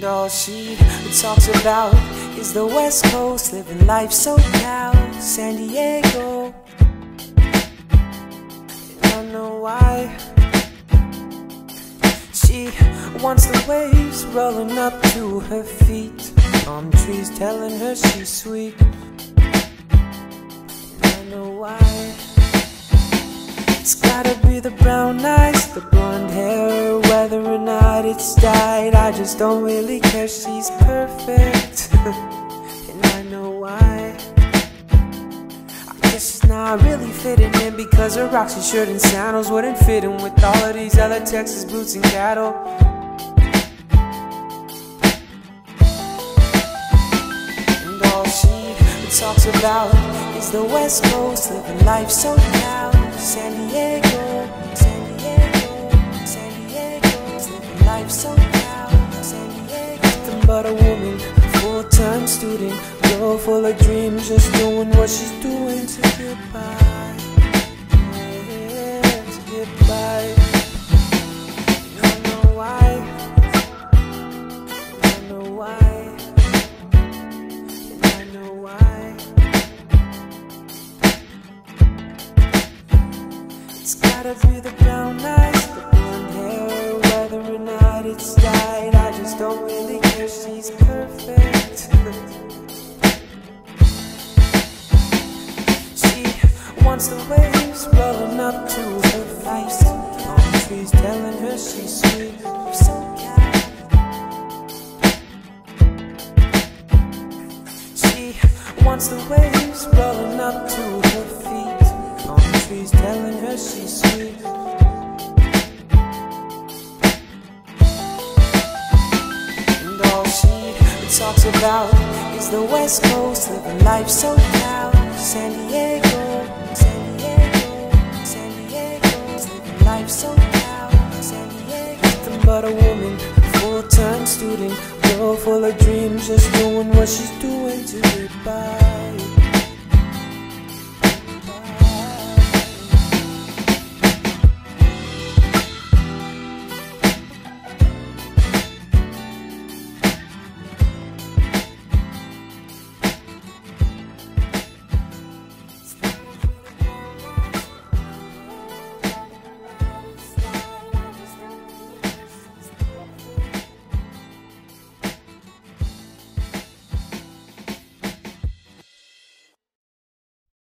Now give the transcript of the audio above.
And all she talks about is the West Coast, living life so SoCal, San Diego. And I know why. She wants the waves rolling up to her feet, palm trees telling her she's sweet. And I know why. It's gotta be the brown eyes, the blonde hair, whether or not it's dyed. I just don't really care, she's perfect. And I know why. I guess she's not really fitting in because her Roxy shirt and sandals wouldn't fit in with all of these other Texas boots and cattle. And all she talks about is the West Coast, living life so SoCal, San Diego, San Diego, San Diego, living life so SoCal, San Diego. Nothing but a woman, full-time student, girl full of dreams, just doing what she's doing to get by, yeah, to get by. And I know why, and I know why, and I know why. It's gotta be the brown eyes, the blonde hair, whether or not it's dyed. I just don't really care, she's perfect. She wants the waves rolling up to her face, palm trees telling her she's sweet. She wants the waves rolling up to her feet, palm trees telling her she's sweet. And all she talks about is the West Coast, living life so SoCal, San Diego, San Diego, San Diego, living life so SoCal, San Diego. Nothing but a woman, full-time student, girl full of dreams, just doing what she's doing to get by.